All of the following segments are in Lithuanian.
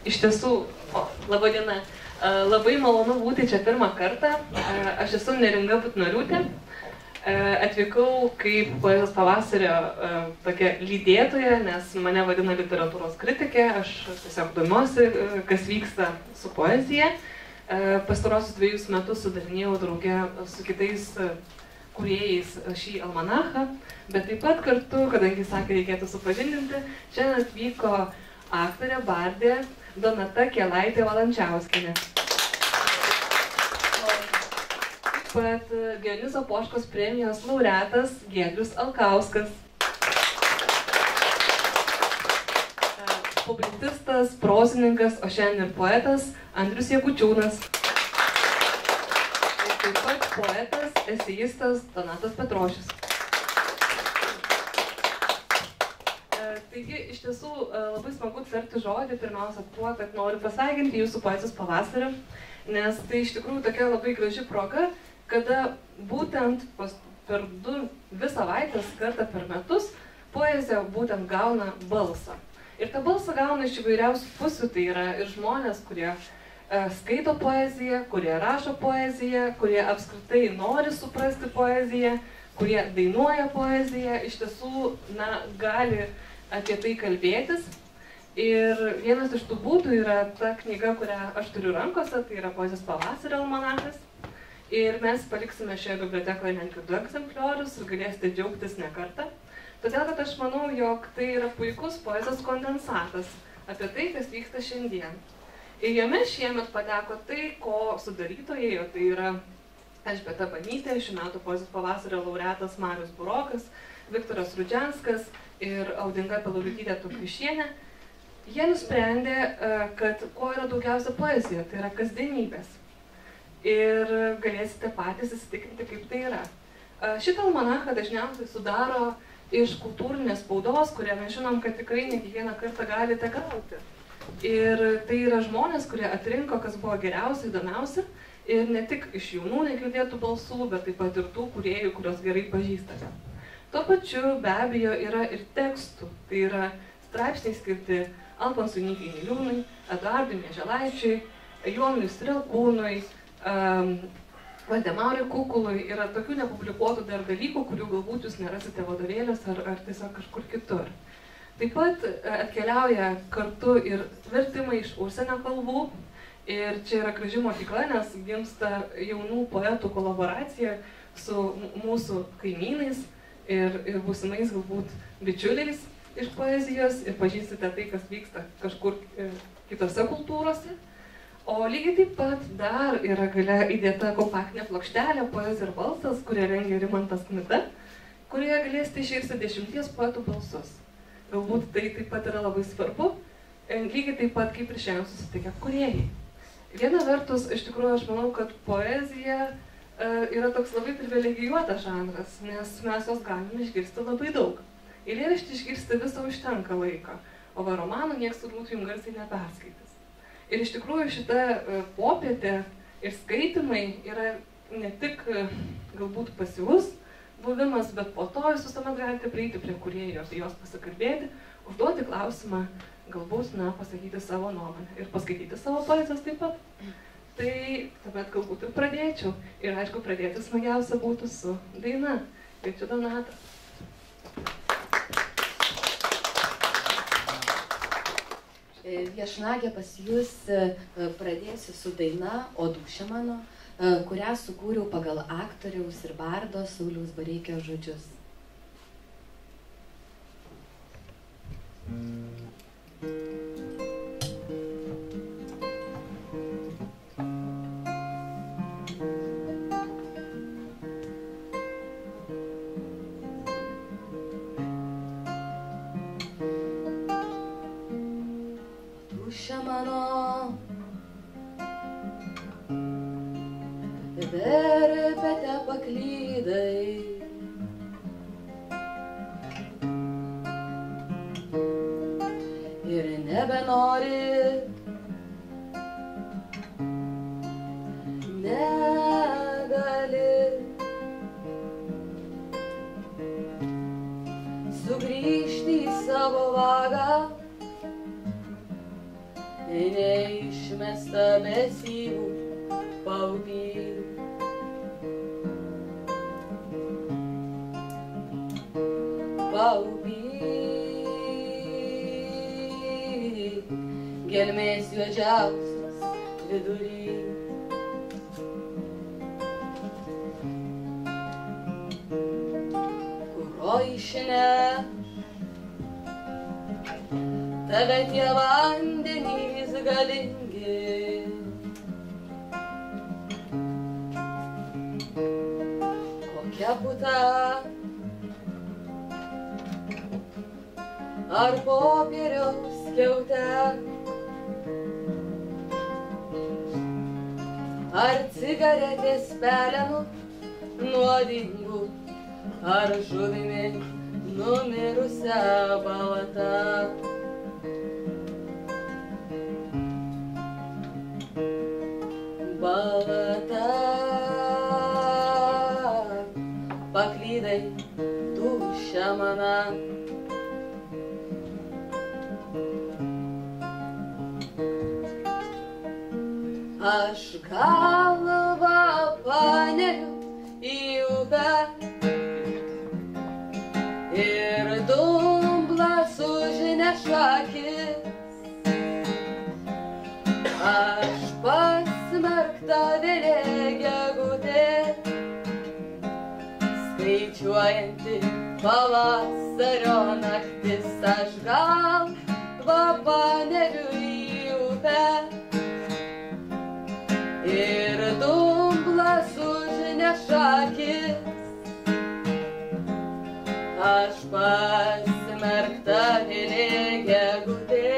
Iš tiesų, laba diena, labai malonu būti čia pirmą kartą. Aš esu Neringa Butnoriūtė. Atvykau kaip poezijos pavasario tokia lydėtoja, nes mane vadina literatūros kritikė. Aš tiesiog domiuosi, kas vyksta su poezija. Pastarosius 2 metus sudarinėjau drauge su kitais kūrėjais šį almanachą, bet taip pat kartu, kadangi sakė, reikėtų supažindinti, šiandien atvyko aktorė, bardė Donata Kielaitė Valančiauskienė. Taip pat Dionizo Poškos premijos laureatas Giedrius Alkauskas. Publicistas, prozininkas, o šiandien ir poetas Andrius Jakučiūnas. Ir taip pat poetas, esejistas Donatas Petrošius. Taigi, iš tiesų, labai smagu tarti žodį, pirmiausia tuo, kad noriu pasveikinti jūsų poezijos pavasarį, nes tai iš tikrųjų tokia labai graži proga, kada būtent per 2 savaitės kartą per metus poezija būtent gauna balsą. Ir tą balsą gauna iš įvairiausių pusių, tai yra ir žmonės, kurie skaito poeziją, kurie rašo poeziją, kurie apskritai nori suprasti poeziją, kurie dainuoja poeziją, iš tiesų, gali apie tai kalbėtis. Ir vienas iš tų būdų yra ta knyga, kurią aš turiu rankose, tai yra poezijos pavasario almanachas. Ir mes paliksime šioje bibliotekoje netgi 2 egzempliorius ir galėsite džiaugtis ne kartą. Todėl, kad aš manau, jog tai yra puikus poezijos kondensatas apie tai, kas vyksta šiandien. Ir jame šiemet pateko tai, ko sudarytojai, o tai yra Elžbieta Banytė, šių metų poezijos pavasario laureatas Marius Burokas, Viktoras Rudžianskas ir Audinga Peluritytė Tukvišienė. Jie nusprendė, kad kuo yra daugiausia poezija, tai yra kasdienybės. Ir galėsite patys įsitikinti, kaip tai yra. Šitą almanachą dažniausiai sudaro iš kultūrinės spaudos, kurią mes žinom, kad tikrai ne kiekvieną kartą galite gauti. Ir tai yra žmonės, kurie atrinko, kas buvo geriausia, įdomiausia, ir ne tik iš jaunų negirdėtų balsų, bet taip pat ir tų kūrėjų, kuriuos gerai pažįstate. Tuo pačiu be abejo yra ir tekstų, tai yra straipsniai skirti Alfonsui Nykai Niliūnui, Eduardui Mieželaičiui, Jonui Strelkūnui, Valdemarui Kukului, yra tokių nepublikuotų dar dalykų, kurių galbūt jūs nerasite vadovėliuose ar tiesiog kažkur kitur. Taip pat atkeliauja kartu ir vertimai iš užsienio kalbų, ir čia yra graži mokykla, nes gimsta jaunų poetų kolaboracija su mūsų kaimynais ir būsimais galbūt bičiuliais iš poezijos ir pažįstate tai, kas vyksta kažkur kitose kultūrose. O lygiai taip pat dar yra gale įdėta kompaktinė plokštelė Poezija ir balsas, kurią rengia Rimantas Kmita, kurioje galėsite išgirsti 10 poetų balsus. Galbūt tai taip pat yra labai svarbu, lygiai taip pat kaip ir šiandien susitikę kūrėjai. Viena vertus, iš tikrųjų, aš manau, kad poezija yra toks labai privilegijuotas žanras, nes mes jos galime išgirsti labai daug. Eilėraštį išgirsti visą užtenka laiko, o va romanų niekas turbūt jums garsiai neperskaitys. Ir iš tikrųjų šita popietė ir skaitimai yra ne tik galbūt pasyvus buvimas, bet po to jūs visuomet galite prieiti prie kūrėjų, apie juos pasikalbėti, užduoti klausimą, galbūt, pasakyti savo nuomonę ir paskaityti savo poezijos taip pat. Tai tuomet galbūt ir pradėčiau. Ir aišku, pradėti smagiausia būtų su daina. Kviečiu Donatą. Viešnagė pas jūs pradėsiu su daina O dūšia mano, kurią sukūriau pagal aktoriaus ir bardo Sauliaus Bareikio žodžius. Verpete paklydai, ir nebenori, negali sugrįžti į savo vagą, paupy, gelmės juodžiausios vidury. Kuro išneš tave tie vandenys galingi, kokia puta ar popieriaus skiaute, ar cigaretės pelenų nuodingų, ar žuvimi numirusią baltą. Balta, paklydai dūšia mana. Aš galvą paneriu į upę ir dumblas užneša akis. Aš pasmerkta vėlė gegutė, skaičiuojanti pavasario naktis. Aš galvą paneriu į upę ir dumblas užneša akis. Aš pasmerkta vėlė gegutė,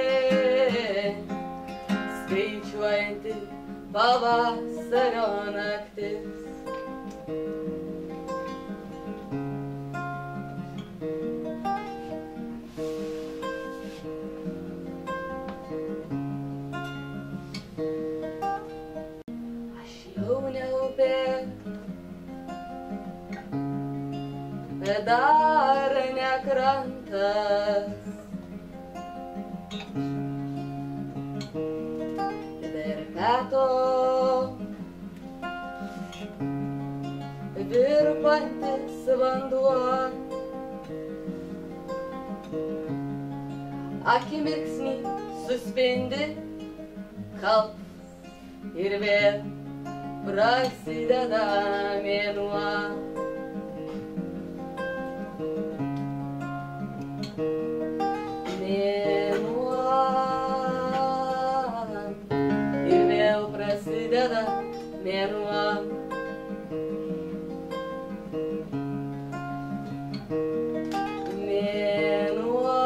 skaičiuojanti pavasario naktis. Aš jau ne upė, bet dar ne krantas. Verpeto virpantis vanduo, akimirksnį suspindi kalbas ir vėl prasideda mėnuo. Prasideda mėnuo. Mėnuo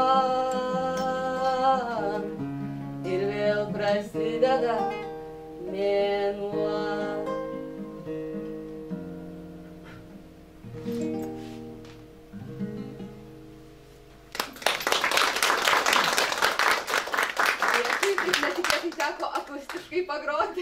ir vėl prasideda mėnuo. Netikėtai teko akustiškai pagroti.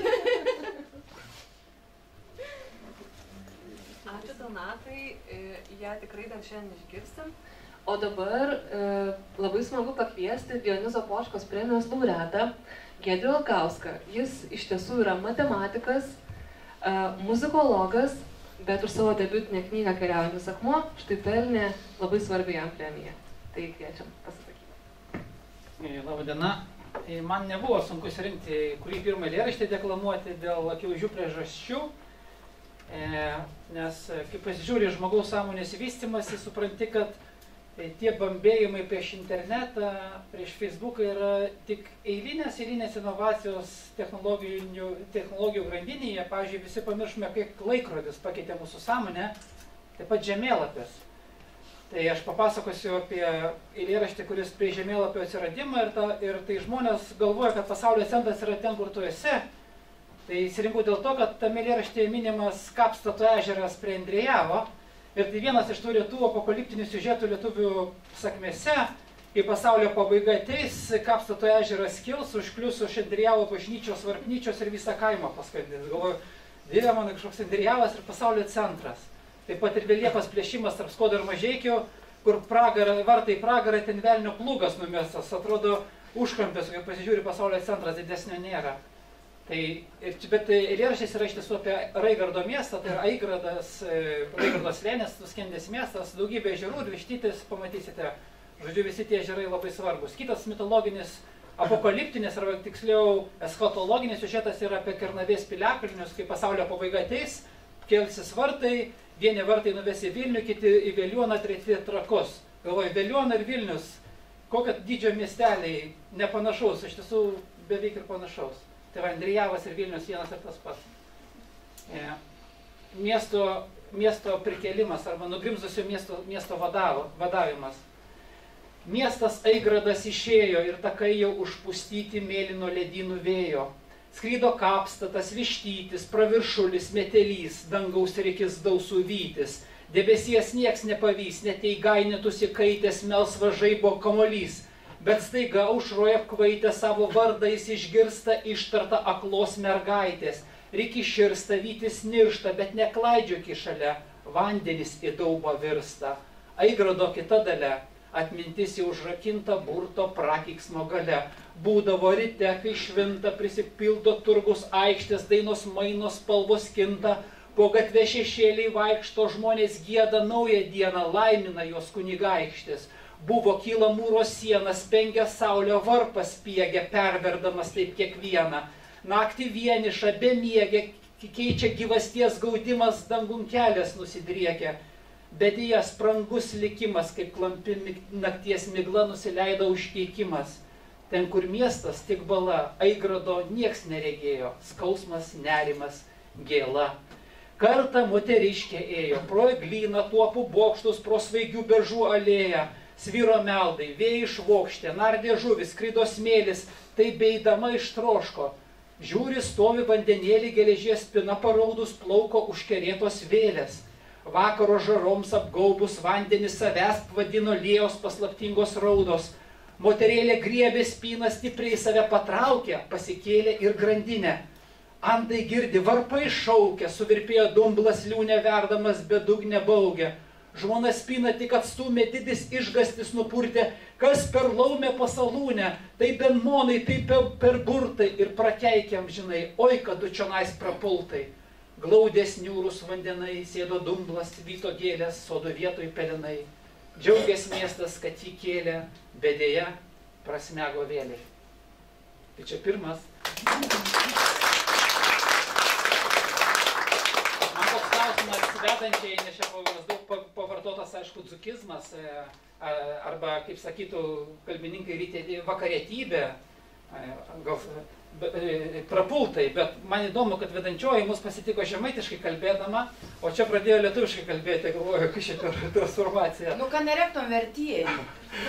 Ačiū Donatai, ją tikrai dar šiandien išgirsim. O dabar labai smagu pakviesti Dionizo Poškos premijos laureatą Giedrių Alkauską. Jis iš tiesų yra matematikas, muzikologas, bet už savo debiutinę knygą Kariaujantis akmuo štai pelnė labai svarbi jam premiją. Tai kviečiam pasisakyti. Labą dieną. Man nebuvo sunku surinkti, kurį pirmą eilėraštį deklamuoti dėl akivaizdžių priežasčių, nes kai pasižiūri žmogaus sąmonės vystymąsi, supranti, kad tie bambėjimai prieš internetą, prieš Facebooką yra tik eilinės inovacijos technologijų grandinėje. Pavyzdžiui, visi pamiršome, kaip laikrodis pakeitė mūsų sąmonę, taip pat žemėlapis. Tai aš papasakosiu apie eilėraštį, kuris prie žemėlapio atsiradimą ir tai žmonės galvoja, kad pasaulio centras yra ten, kur tu esi. Tai įsirinkau dėl to, kad tame eilėraštyje minimas Kapstato ežeras prie Andrejavo. Ir tai vienas iš tų retų apokaliptinių siužetų lietuvių sakmėse, kai pasaulio pabaiga ateis, Kapstato ežeras kils, užklius už Andrejavo bažnyčios, varpnyčios ir visą kaimą paskandins. Galvoju, Dieve mano, kažkoks Andrejavas ir pasaulio centras. Taip pat ir Vėliepos plėšimas tarp Skuodo ir Mažeikių, kur vartai pragarą, ten velnio plūgas numestas. Atrodo, užkampės, kai pasižiūri pasaulio centras, didesnio nėra. Bet eilėraštis yra iš tiesų apie Raigardo miestą, tai yra Raigardo slėnis, nuskendęs miestas, daugybė ežerų ir Vištytis, pamatysite, žodžiu, visi tie ežerai labai svarbus. Kitas mitologinis, apokaliptinis, arba tiksliau eschatologinis siužetas yra apie Kernavės piliakalnius, kai pasaulio pabaiga ateis, kelsis vartai, vieni vartai nuves į Vilnių, kiti į Veliuoną, treti Trakus. Galvoju, Veliuona ir Vilnius, kokio dydžio miesteliai, nepanašaus, iš tiesų beveik ir panašaus. Tai va, Andrijavas ir Vilnius vienas ir tas pats. Miesto prikėlimas arba nugrimzusio miesto vadavimas. Miestas Aigradas išėjo ir takai jau užpustyti mėlyno ledynų vėjo. Skrydo kapstatas, Vištytis, praviršulis, metelys, dangaus reikis dausų vytis. Debesies nieks nepavys, net įgainėtus įkaitęs melsva žaibo kamuolys. Bet staiga aušroje apkvaitę savo vardą jis išgirsta ištarta aklos mergaitės. Riki širsta, vytis niršta, bet neklaidžiok į šalia, vandenis į daubą virsta. Aigrado kita dalia, atmintis jau užrakinta burto prakeiksmo gale. Būdavo ryte, kai švinta, prisipildo turgus aikštės, dainos mainos spalvos kinta. Po gatvę šešėliai vaikšto, žmonės gieda naują dieną, laimina jos kunigaikštis. Buvo kyla mūro sienas, pengia saulio varpas spiegia, perverdamas taip kiekvieną. Naktį vienišą, bemiegę, keičia gyvasties gaudimas, dangun kelias nusidriekia. Bet į jas sprangus likimas, kaip klampi nakties migla nusileido užkeikimas. Ten, kur miestas tik bala, Aigrado nieks neregėjo, skausmas, nerimas, gėla. Kartą moteriškė ėjo, pro eglyną, tuopų bokštus, pro svaigių beržų alėją. Sviro meldai, vėjai išvokštė, nardė žuvis, skrido smėlis, tai beidama ištroško. Žiūri, stovi vandenėlį, geležies spina paraudus, plauko užkerėtos vėlės. Vakaro žaroms apgaubus vandenis savęs vadino liejos paslaptingos raudos. Moterėlė griebė spyną, stipriai save patraukė, pasikėlė ir grandinę. Andai girdi, varpai šaukia, suvirpėjo dumblas liūnė verdamas, bedugnė baugia. Žmona spyną tik atstumė, didis išgastis nupurtė, kas per laumę pasalūnę, tai benmonai, tai per burtai ir prakeikiam, žinai, oi, kad tu čionais prapultai. Glaudės niūrus vandenai, sėdo dumblas, vyto gėlės, sodo vietoj pelenai. Džiaugės miestas, kad jį kėlė, bet dėja prasmego vėliai. Tai čia pirmas. Man toks klausimas vedančiai, nes čia daug pavartotas, aišku, dzukizmas, arba, kaip sakytų kalbininkai, vakarietybė, gal prapultai, bet man įdomu, kad vedančioji mus pasitiko žemaitiškai kalbėdama, o čia pradėjo lietuviškai kalbėti, galvoju, kai šitą transformaciją. Nu, kad nerektum vertėjai.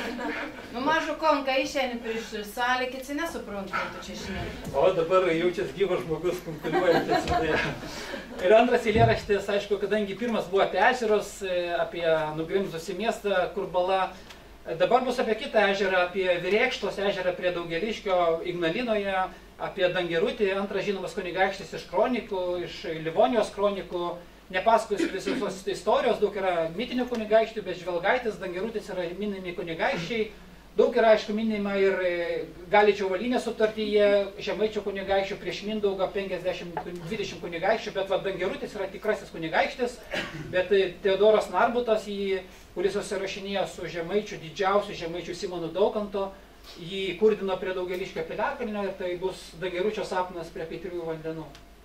Nu, mažu kon, kai išeini prieš salę, kiti nesuprantu, tu čia žinai. O dabar jaučias gyvas žmogus, konkuliuojantis viduje. Ir antras eilėraštis, aišku, kadangi pirmas buvo apie ežerus, apie nugrimzusį miestą, kur bala. Dabar bus apie kitą ežerą, apie Virėkštos ežerą prie Daugeliškio Ignalinoje, apie Dangerutį, antras žinomas kunigaikštis iš kronikų, iš Livonijos kronikų. Nepasakosiu visos istorijos, daug yra mitinių kunigaikščių, bet Žvelgaitis, Dangerutis yra minimi kunigaikščiai. Daug yra, aišku, minima ir Galičio Valynės sutartyje, Žemaičio kunigaikščių prieš Mindaugą 50-20 kunigaikščių, bet Dangerutis yra tikrasis kunigaikštis, bet Teodoras Narbutas, kuris susirašinėjo su Žemaičiu, didžiausiu Žemaičiu Simonu Daukanto, jį kurdino prie Daugeliškio piliakalnio ir tai bus Dangeručio sapnas prie Kaitriųjų vandenų.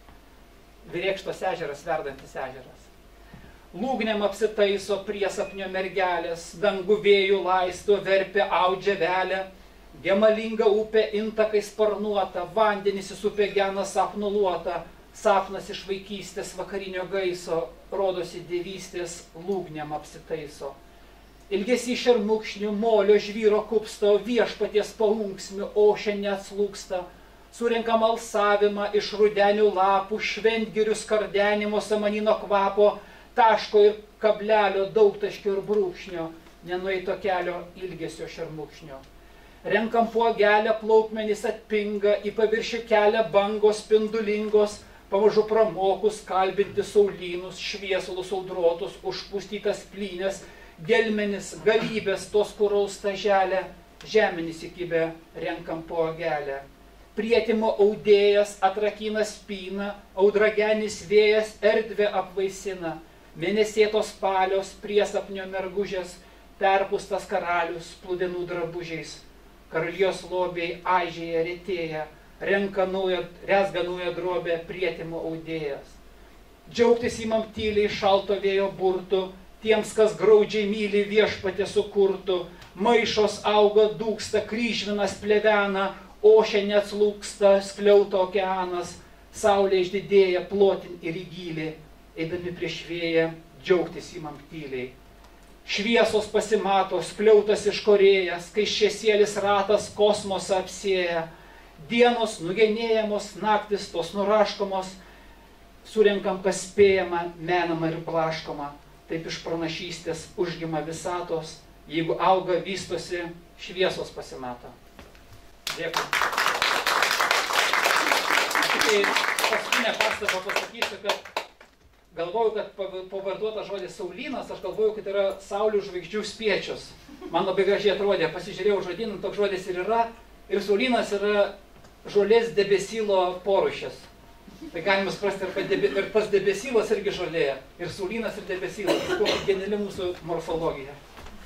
Virėkštos ežeras, verdantis ežeras. Lūgnėm apsitaiso priesapnio mergelės, dangų vėjų laisto, verpė audžia velę, gemalinga upė intakai sparnuota, vandenis įsupė gena sapnuluota, sapnas iš vaikystės vakarinio gaiso, rodosi dievystės, lūgnėm apsitaiso. Ilgesi šermukšnių, molio žvyro kupsto, viešpaties paunksmių, ošia neatslūksta, surenka malsavimą iš rudenių lapų, šventgirių skardenimo samanino kvapo, taško ir kablelio, daugtaškio ir brūkšnio, nenueito kelio ilgesio šermukšnio. Renkam puogelę, plaukmenys atpinga, į paviršių kelią bangos spindulingos, pamažu pramokus kalbinti saulynus, šviesulus audrotus, užpustytas plynės, gelmenis, galybės tos kuraus staželę, žemenis įkibę, renkam puogelę. prietimo audėjas atrakina spyną, audragenis vėjas erdvę apvaisina, mėnesėtos palios priesapnio mergužės, perpustas karalius plūdenų drabužiais, karalijos lobiai aižėja retėja, rezga naują drobę prietimo audėjas. Džiaugtis įmam tyliai šalto vėjo burtų, tiems, kas graudžiai myli viešpatį sukurtų, maišos auga, dūksta, kryžminas plevena, ošia neatslūksta, skliauto okeanas, saulė išdidėja, plotin ir į gylį, eidami prieš vėją, džiaugtis įmam tyliai. Šviesos pasimato, skliautas iškorėjas, kai šviesėlis ratas kosmosą apsėja, dienos nugenėjamos, naktis tos nuraškomos, surenkam kas spėjama, menama ir blaškoma, taip iš pranašystės užgima visatos, jeigu auga, vystosi, šviesos pasimato. Dėkui. Tai paskutinę pastabą pasakysiu, kad galvoju, kad pavarduotas žodis saulynas, aš galvoju, kad yra saulių žvaigždžių spiečius. Man labai gražiai atrodė, pasižiūrėjau žodyną, toks žodis ir yra, ir saulynas yra žolės debesylo porūšis. Tai galima suprasti, ir tas debesylas irgi žolėje, ir saulynas ir debesylas. Tai kokia geniali mūsų morfologija.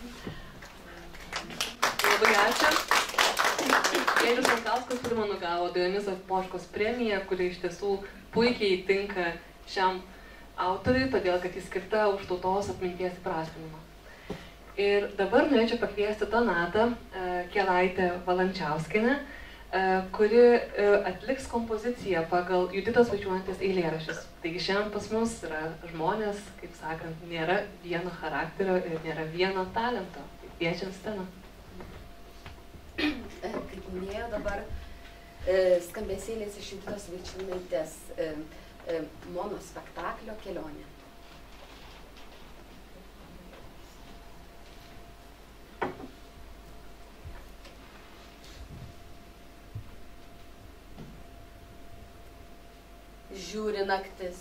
Labai ačiū. Ėlius Ankauskas pirmanu gavo Dionisos Poškos premiją, kuri iš tiesų puikiai tinka šiam autoriui, todėl kad jis skirta už tautos atminties įprasminimą. Ir dabar norėčiau pakviesti Donatą Kelaitę Valančiauskienę, kuri atliks kompoziciją pagal Juditos Vaičiūnaitės eilėraščius. Taigi šiandien pas mus yra žmonės, kaip sakant, nėra vieno charakterio ir nėra vieno talento. Kviečiam sceną. Kaip minėjau dabar, skambesėlės iš Juditos Vaičiūnaitės monospektaklio Kelionė. Žiūri naktis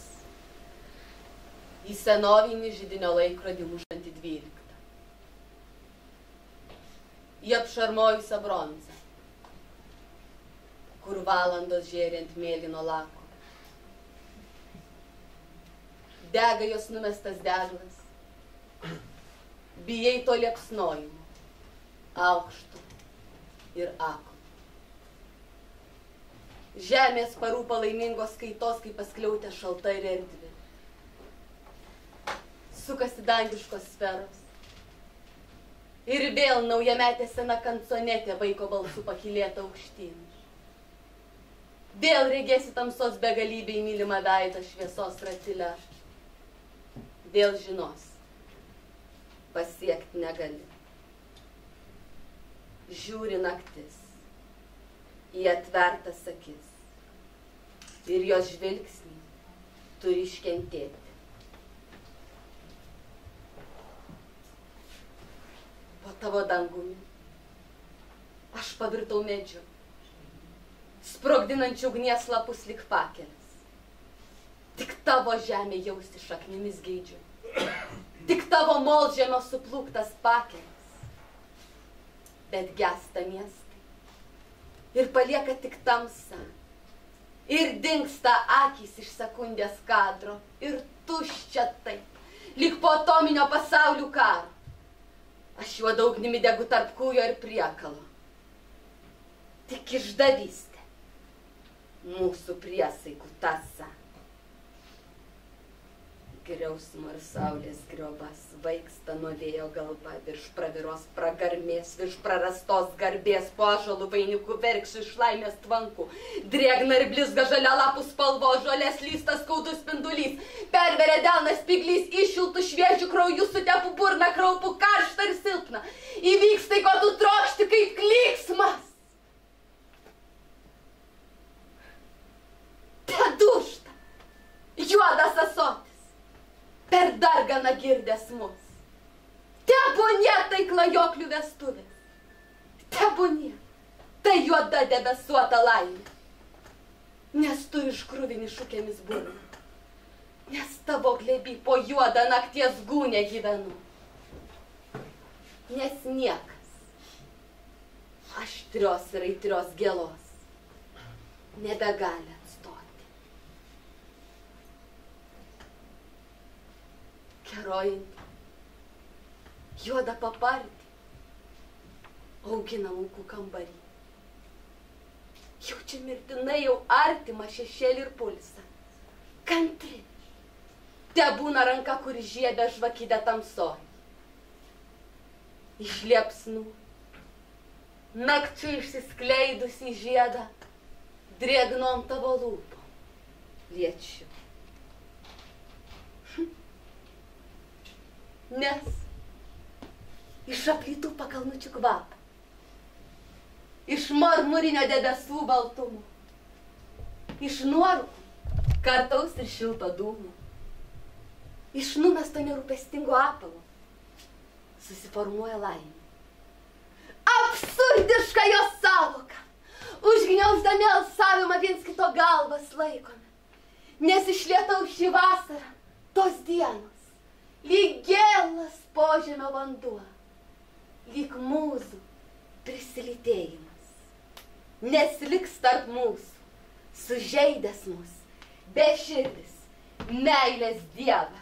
į senovinį židinio laikrodį mušantį 12. Į apšarmojusią bronzą, kur valandos žėri ant mėlyno lako. Dega jos numestas deglas, bijai to liepsnojimo, aukšto ir ako. Žemės parų palaimingos kaitos, kaip paskliautė šalta ir erdvi. Sukasi dangiškos sferos. Ir vėl naujametė sena kanconetė vaiko balsų pakilėta aukštyn. Vėl regėsi tamsos begalybei mylimą veidą šviesos ratile. Vėl žinos, pasiekti negali. Žiūri naktis į atvertas akis ir jos žvilgsnį turi iškentėti. Po tavo dangumi aš pavirtau medžiu, sprogdinančių ugnies lapus lyg pakelis. Tik tavo žemė jausti šaknimis geidžiu, tik tavo molžemio suplūktas pakelis, bet gęsta miestai ir palieka tik tamsa, ir dingsta akys iš sekundės kadro, ir tuščia taip, lyg po atominio pasaulių karo. Aš juoda ugnimi degu tarp kūjo ir priekalo. Tik išdavystė, mūsų priesaikų tąsa. Griausmo ir saulės griobas vaiksta nuo vėjo galva, virš praviros pragarmės, virš prarastos garbės, po ąžuolų vainikų verkšų iš laimės tvankų. Drėgna ir blizga žalia lapų spalvo, žolės lystas skaudus spindulys, perveria delnas spiglys, iššiltų šviežių kraujų sutepu burną, kraupų karštą ir silpną. Įvyks tai, ko tu trokšti, kaip klyksmas. Tedušta, juodas ąsotis, per darganą girdės mus. Tebūnie tai klajoklių vestuvės. Tebūnie tai juoda debesuota laimė. Nes tu iškruvini šukėmis burną. Nes tavo glėby po juodą nakties gūnę gyvenu. Nes niekas aštrios ir aitrios gėlos nebegali atstoti. Kerojantį, juodą papartį, augina ūkų kambarį. Jaučia mirtinai jau artimą šešėlį ir pulsą. Kantri. Tebūna ranka, kur žiebia žvakidę tamsoj. Iš liepsnų, nakčių išsiskleidusi žiedą, drėgnom tavo lūpom liečiu. Nes iš aplytų pakalnučių kvapą, iš marmurinio debesų baltumų, iš nuorūkų kartaus ir šilto dūmų, iš numesto nerūpestingo apalo susiformuoja laimė. Absurdiška jos sąvoka, užgniauždami alsavimą viens kito galvas laikome, nes iš lietaus šį vasarą tos dienos, lyg gėlas požemio vanduo, lyg mūsų prisilytėjimas, nes liks tarp mūsų, sužeidęs mus, beširdis, meilės dievas.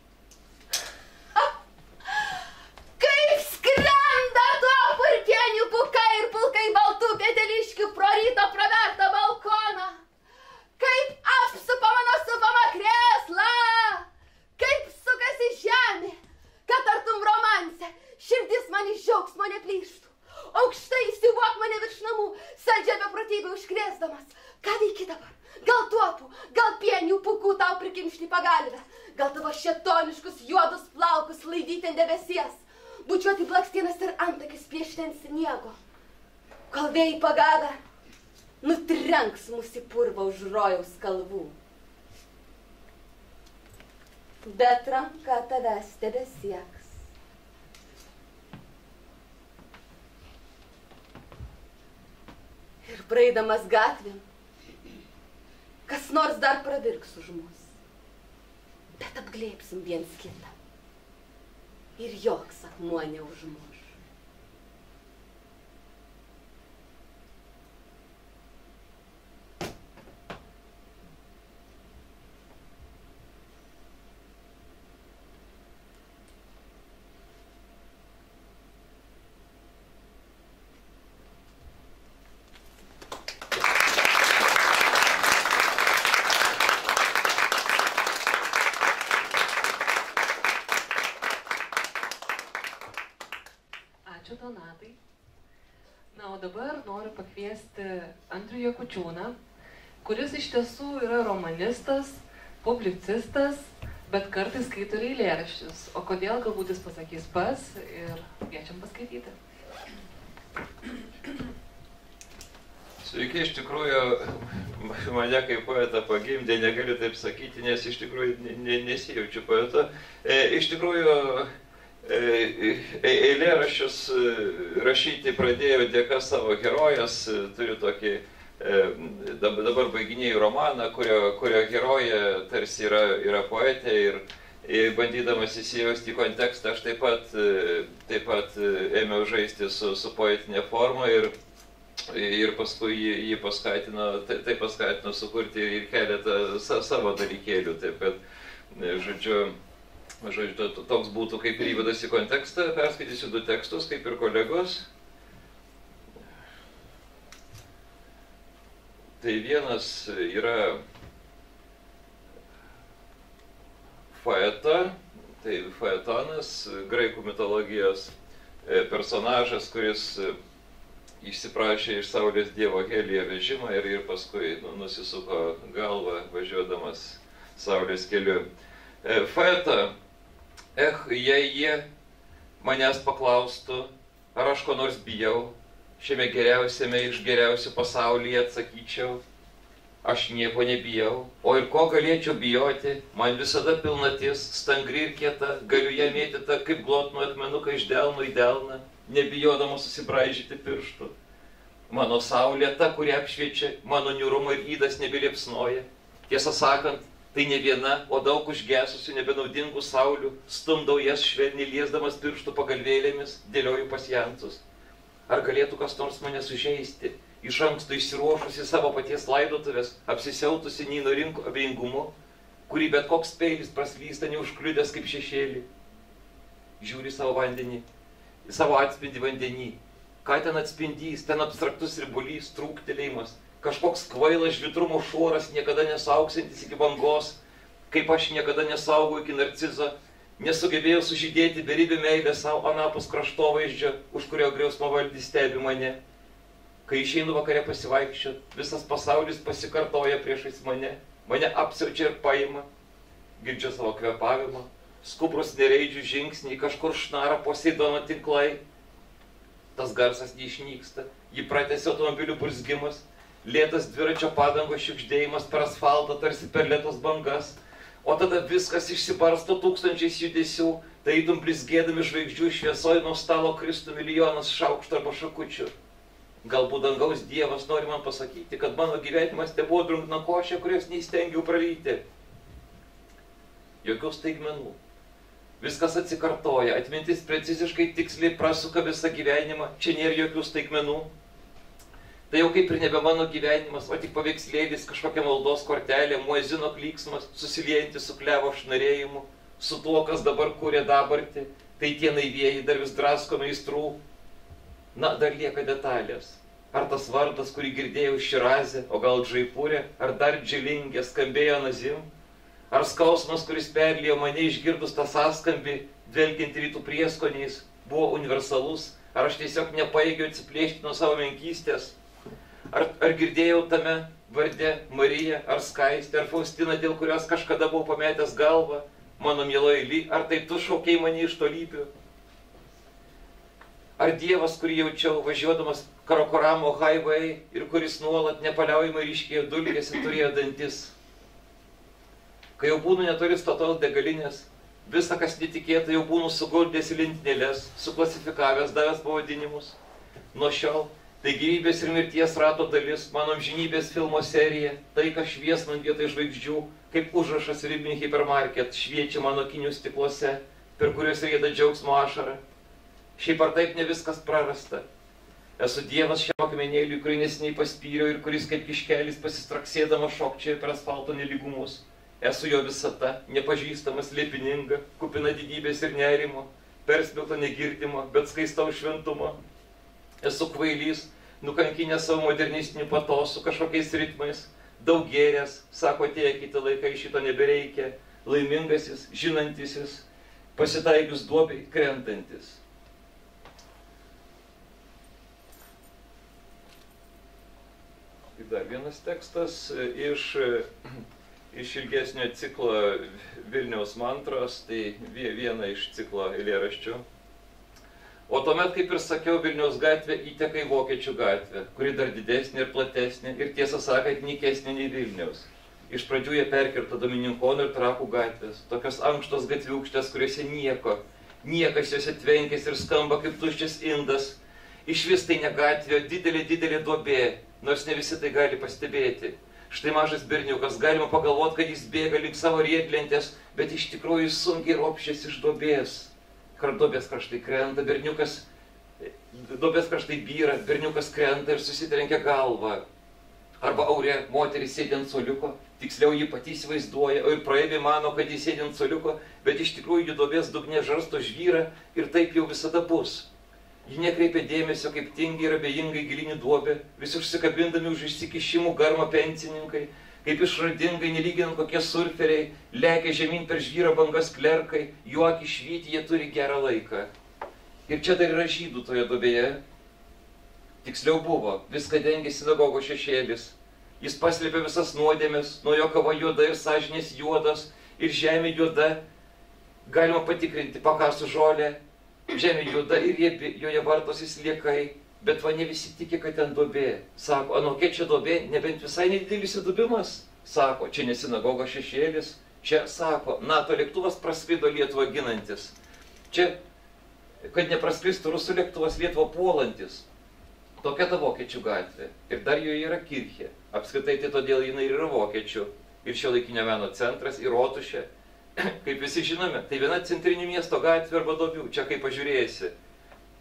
Kaip skrenda tuo purpienių pukai ir pulkai baltų peteliškių pro ryto pravertą balkoną, kaip apsupa mano supama krėslą, kaip sukasi žemė, kad tartum romanse širdis man iš džiaugsmo neplyštų. Aukštai įsivuok mane virš namų, saldžia beprotybė užkrėsdamas. Ką veiki dabar? Gal tuopų, gal pienių pūkų tau prikimšti pagalvę, gal tavo šėtoniškus juodus plaukus laidyti ant debesies, bučiuoti blakstienas ir antakis piešti ant sniego, kol vėjai pagavę nutrenks mus į purvą už rojaus kalvų. Bet ranka tavęs tebesieks. Ir praeidamas gatvėm, kas nors dar pravirks už mus, bet apglėpsim viens kitą ir joks akmuo neužmuš. Donatai. Na, o dabar noriu pakviesti Andrių Jakučiūną, kuris iš tiesų yra romanistas, publicistas, bet kartais skaito ir eilėraščius. O kodėl, galbūt jis pasakys pats ir kviečiam paskaityti. Sveiki, iš tikrųjų, mane kaip poetą pagimdė, negaliu taip sakyti, nes iš tikrųjų nesijaučiu poeto. Iš tikrųjų, eilėraščius rašyti pradėjau dėka savo herojės, turiu tokį dabar baiginėjau romaną, kurio herojė tarsi yra poetė ir bandydamas įsijausti į kontekstą, aš taip pat ėmiau žaisti su poetinė forma ir paskui jį paskatino sukurti ir keletą savo dalykėlių, taip kad, žodžiu, toks būtų kaip ir įvadas į kontekstą, perskaitysiu 2 tekstus, kaip ir kolegos. Tai vienas yra faeta, tai faetonas, graikų mitologijos personažas, kuris išsiprašė iš saulės dievo Heliją vežimą ir paskui nusisuko galvą važiuodamas saulės keliu. Faeta, jei jie manęs paklaustų, ar aš ko nors bijau, šiame geriausiame iš geriausių pasaulyje atsakyčiau, aš nieko nebijau, o ir ko galėčiau bijoti, man visada pilnatis, stangri ir kieta, galiu ją mėtyta kaip glotnų akmenuką iš delno į delną, nebijodama susibraižyti pirštų. Mano saulė ta, kuri apšviečia, mano niūrumo ir ydas nebeliepsnoja. Tiesą sakant, tai ne viena, o daug užgesusių nebenaudingų saulių, stumdau jas švelniai liesdamas pirštų pagalvėlėmis, dėlioju pasjansus. Ar galėtų kas nors mane sužeisti, iš anksto išsiruošusi savo paties laidotuvės, apsisiautusi neįnoringu abejingumu, kurį bet koks peilis praslysta neužkliudęs kaip šešėlį. Žiūri savo vandenį, į savo atspindį vandenį. Ką ten atspindys, ten abstraktus ribulys, trūktelėjimas, kažkoks kvailas žvitrumo šuoras, niekada nesauksintis iki bangos, kaip aš niekada nesaugau iki narcizo, nesugebėjau sužydėti beribį meilę savo anapus kraštovaizdžio, už kurio griausmo valdys stebi mane. Kai išeinu vakare pasivaikščiot, visas pasaulis pasikartoja priešais mane, mane apsiaučia ir paima, girdžiu savo kvėpavimą, skubrus nereidžių žingsniai, kažkur šnara Poseidono tinklai. Tas garsas neišnyksta, jį pratęsia automobilių burzgimas, lėtas dviračio padangos šiukšdėjimas per asfaltą, tarsi per lėtas bangas, o tada viskas išsibarsto tūkstančiais judesių, tarytum blizgėdami žvaigždžių šviesoj nuo stalo kristų milijonas šaukštų arba šakučių. Galbūt dangaus Dievas nori man pasakyti, kad mano gyvenimas te buvo drungna košė, kurios neįstengiau pralyti. Jokių staigmenų. Viskas atsikartoja, atmintis preciziškai tiksliai prasuka visą gyvenimą, čia nėra jokių staigmenų. Tai jau kaip ir nebe mano gyvenimas, o tik paveikslėlis, kažkokia maldos kortelė, muezino klyksmas, susiliejantis su klevo šnarėjimu, su tuo, kas dabar kūrė dabartį, tai tie naivieji dar vis drasko meistrų. Na, dar lieka detalės. Ar tas vardas, kurį girdėjau Širazė, o gal Džaipūrė, ar dar Džilingė skambėjo Nazim? Ar skausmas, kuris perliejo mane išgirdus tą sąskambį, dvelkiant rytų prieskoniais, buvo universalus? Ar aš tiesiog nepajėgiau atsiplėšti nuo savo menkystės? Ar girdėjau tame varde Marija, ar Skaistė, ar Faustina, dėl kurios kažkada buvau pametęs galvą? Mano mieloji Ly, ar tai tu šaukei mane iš tolybių? Ar Dievas, kurį jaučiau važiuodamas Karakoramo highway ir kuris nuolat nepaliaujamai ryškėjo dulkėsi, turėjo dantis? Kai jau būnu netoli Statoil degalinės, visą, kas netikėta, jau būnu suguldęs į lentynėles, suklasifikavęs, davęs pavadinimus. Nuo šiol tai gyvybės ir mirties rato dalis, mano amžinybės filmo serija, tai, kas švies man vietoj žvaigždžių, kaip užrašas Ribin Hypermarket šviečia mano akinių stikluose, per kuriuos rieda džiaugsmo ašara. Šiaip ar taip ne viskas prarasta. Esu Dievas šiam akmenėliui, kurį nesiniai paspyriau ir kuris kaip kiškelis pasistraksėdamas šokčioja per asfalto neligumus. Esu jo visata, nepažįstamas, liepininga, kupina didybės ir nerimo, persmelkta negirdimo, bet skaistaus šventumo. Esu kvailys, nukankinęs savo modernistinių patosų kažkokiais ritmais, daug gėrės, sako tie kiti laikai, šito nebereikia, laimingasis, žinantisis, pasitaikius duobei, krentantis. Dar vienas tekstas iš ilgesnio ciklo Vilniaus mantros, tai viena iš ciklo eilėraščių. O tuomet, kaip ir sakiau, Vilniaus gatvė įteka į Vokiečių gatvę, kuri dar didesnė ir platesnė ir tiesą sakant nykesnė nei Vilniaus. Iš pradžių jie perkirto Domininkonų ir Trakų gatvės, tokios ankštos gatviūkštės, kuriuose niekas juose tvenkės ir skamba kaip tuščias indas. Iš vis tai ne gatvė, didelė duobė, nors ne visi tai gali pastebėti. Štai mažas berniukas, galima pagalvoti, kad jis bėga link savo riedlentės, bet iš tikrųjų jis sunkiai ropščiasi iš duobės. Duobės kraštai krenta, duobės kraštai byra, berniukas krenta ir susitrenkia galvą. Arba aurė moteris sėdi ant suoliuko, tiksliau ji pati įsivaizduoja, o ir praeiviai mano, kad jis sėdi ant suoliuko, bet iš tikrųjų jų duobės dugne žarsto žvyra ir taip jau visada bus. Ji nekreipia dėmesio, kaip tingiai ir abejingai gilinį duobę, visi užsikabindami už išsikišimų garmą pensininkai, kaip išradingai, nelyginant kokie surferiai, lekia žemyn per žvyrą bangas klerkai, jų akį švyti, jie turi gerą laiką. Ir čia dar yra žydų toje duobėje. Tiksliau buvo, viską dengė sinagogos šešėlis. Jis paslėpė visas nuodėmes, nuo jo kava juoda ir sąžinės juodas, ir žemė juoda. Galima patikrinti pakasų žolę. Žemė juoda ir riebi, joje vartosi sliekai, bet va ne visi tiki, kad ten duobė. Sako, anokia čia duobė, nebent visai nedidelis įdubimas. Sako, čia ne sinagogos šešėlis. Čia, sako, NATO lėktuvas praskrido Lietuvą ginantis. Čia, kad nepraskristų rusų lėktuvas Lietuvą puolantis. Tokia ta Vokiečių gatvė. Ir dar joje yra kirchė. Apskritai tai todėl jinai yra vokiečių. Ir šiuolaikinio meno centras, ir rotušė. Kaip visi žinome, tai viena centrinių miesto gatvė arba duobių, čia kaip pažiūrėsi.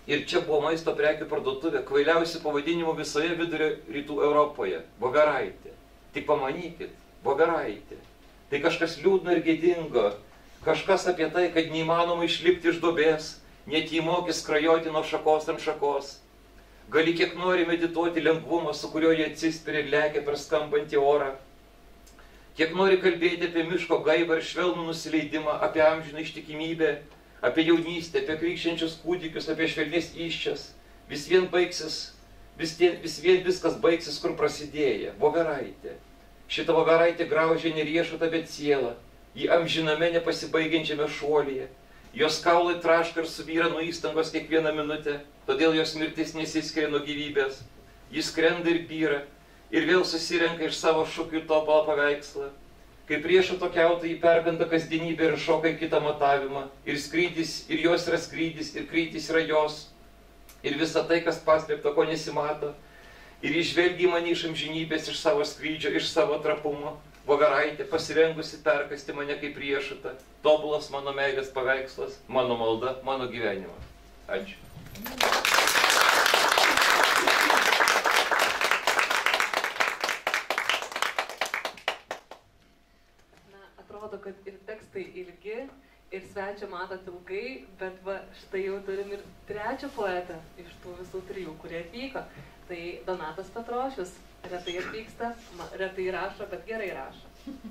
Ir čia buvo maisto prekių parduotuvė, kvailiausių pavadinimų visoje vidurio rytų Europoje. Voveraitė. Tik pamanykit, voveraitė. Tai kažkas liūdno ir gėdingo. Kažkas apie tai, kad neįmanoma išlipti iš duobės, net jį mokys skrajoti nuo šakos ant šakos. Gali kiek nori medituoti lengvumą, su kuriuo jie atsispiria ir lekia per skambantį orą. Kiek nori kalbėti apie miško gaivą ir švelnų nusileidimą, apie amžiną ištikimybę, apie jaunystę, apie krykščiančius kūdikius, apie švelnės įščias. Vis vien viskas baigsis, kur prasidėjo. Voveraitė. Šita voveraitė graužia ne riešutą, bet sielą. Ji amžiname nepasibaigiančiame šuolyje. Jos kaulai traška ir suvyra nuo įstangos kiekvieną minutę, todėl jos mirtis nesiskiria nuo gyvybės. Jis skrenda ir pyra, ir vėl susirenka iš savo šukių tobulą paveikslą. Kai priešo tokiautai jį perkanda kasdienybę ir šoka į kitą matavimą. Ir skrydis, ir jos yra skrydis, ir krytis yra jos. Ir visa tai, kas paslėpta, ko nesimato. Ir išvelgia mane iš amžinybės, iš savo skrydžio, iš savo trapumo. Voveraitė, pasirengusi perkasti mane kaip riešutą. Tobulas mano meilės paveikslas, mano malda, mano gyvenimas. Ačiū. Na, atrodo, kad ir tekstai ilgi, ir svečią matot ilgai, bet va, štai jau turim ir trečią poetą iš tų visų trijų, kurie atvyko. Tai Donatas Petrošius. Retai atvyksta, retai rašo, bet gerai rašo.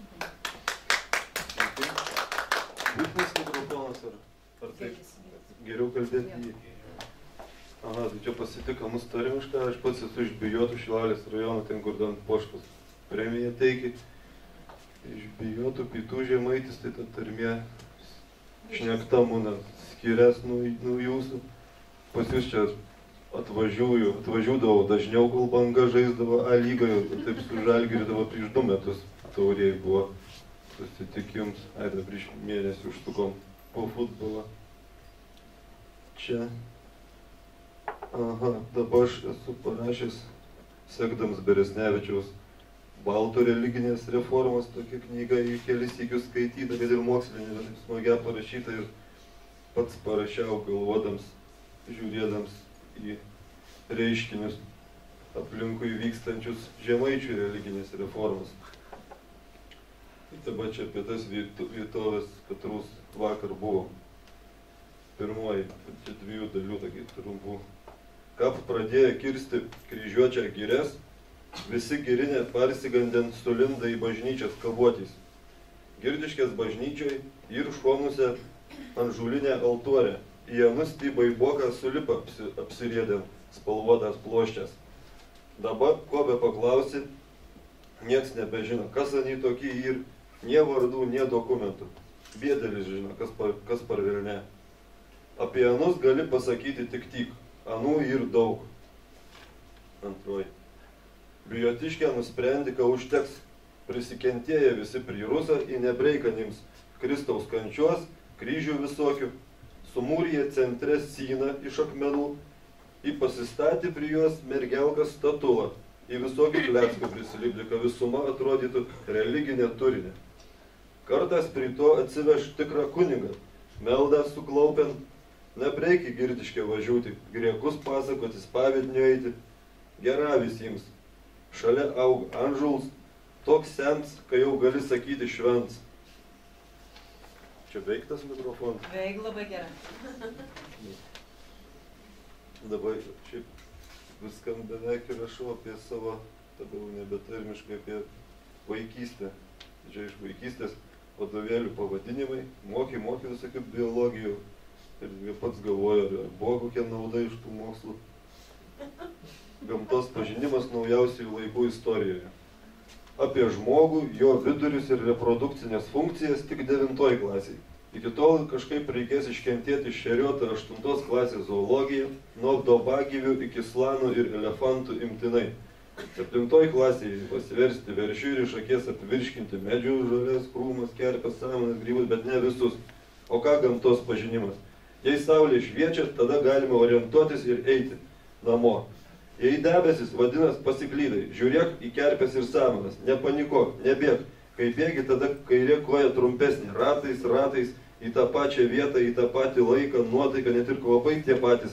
Būtinas mikrofonas, ar taip geriau kalbėti jį? Aha, tai čia pasitiko mus tarimišką, aš pats esu iš Bijotų Šilalės rajono, ten kur Dan Poškos premiją teikia. Iš Bijotų Pietų Žemaitis, tai ta tarmė šnekta mūna skirias nuo jūsų. Pas jūs čia atvažiuodavo dažniau, kol Banga žaisdavo A lygoje, taip su Žalgirdavo prieš 2 metus Taurėje buvo susitikims, prieš mėnesį užtukom po futbolą. Čia. Aha, dabar aš esu parašęs, sekdams Beresnevičiaus Baltų religinės reformos, tokia knyga, į kelis sykius skaityta, kad ir mokslinė, smagia parašyta, ir pats parašiau galvodams, žiūrėdams į reiškinius aplinkui vykstančius žemaičių religinės reformas. Dabar čia apie tas vietovės, katrus vakar buvo. Pirmoji, čia 2 dalių tokiai trumpų. Kap pradėjo kirsti kryžiuočią girias, visi girinė parsigandent sulinda į bažnyčias kabuotys. Girdiškės bažnyčioj ir šonuose anžulinė altorė. Į janus tyba į boką sulipa apsirėdė spalvotas ploščias. Dabar, ko be paklausi, nieks nebežino, kas anį tokie ir nie vardų, nie dokumentų. Bėdelis žino, kas parvilne. Apie janus gali pasakyti tik, anų ir daug. Antroji. Bijotiškė nusprendė, kad užteks prisikentėję visi prie Rusą į nebreikanims Kristaus kančios, kryžių visokių. Sumūrė centre syną iš akmenų, į pasistatė prie jos mergelką statulą, į visokį klecką prisilipdė, kad visuma atrodytų religinė turinė. Kartas prie to atsiveš tikrą kunigą, meldą suklaupiant, nebreikia girdiškė važiuoti, griekus pasakotis, pavedniu eiti, gera visiems. Šalia auga anžuls, toks sens, kai jau gali sakyti švents. Čia veiktas mikrofonas? Veik labai gerai. Dabar šiaip viskam beveik rašau apie savo, tada nebetarmiškai, apie vaikystę. Čia iš vaikystės vadovėlių pavadinimai, mokė visokių biologijų. Ir pats galvoju, ar buvo kokia nauda iš tų mokslų. Gamtos pažinimas naujausių laikų istorijoje. Apie žmogų, jo vidurius ir reprodukcinės funkcijas tik 9 klasiai. Iki tol kažkaip reikės iškentėti šeriotą 8 klasės zoologiją, nuo dobagyvių iki slanų ir elefantų imtinai. 7 klasėje pasiversti veršių ir iš akies apvirškinti medžių, žolės, krūmas, kerpes, samanas, grybus, bet ne visus. O ką gamtos pažinimas? Jei saulė šviečia, tada galima orientuotis ir eiti namo. Jei debesis, vadinas, pasiklydai, žiūrėk į kerpes ir samanas, nepanikuok, nebėk. Kai bėgi, tada kairė koja trumpesnė, ratais, į tą pačią vietą, į tą patį laiką, nuotaiką, net ir kvapai tie patys.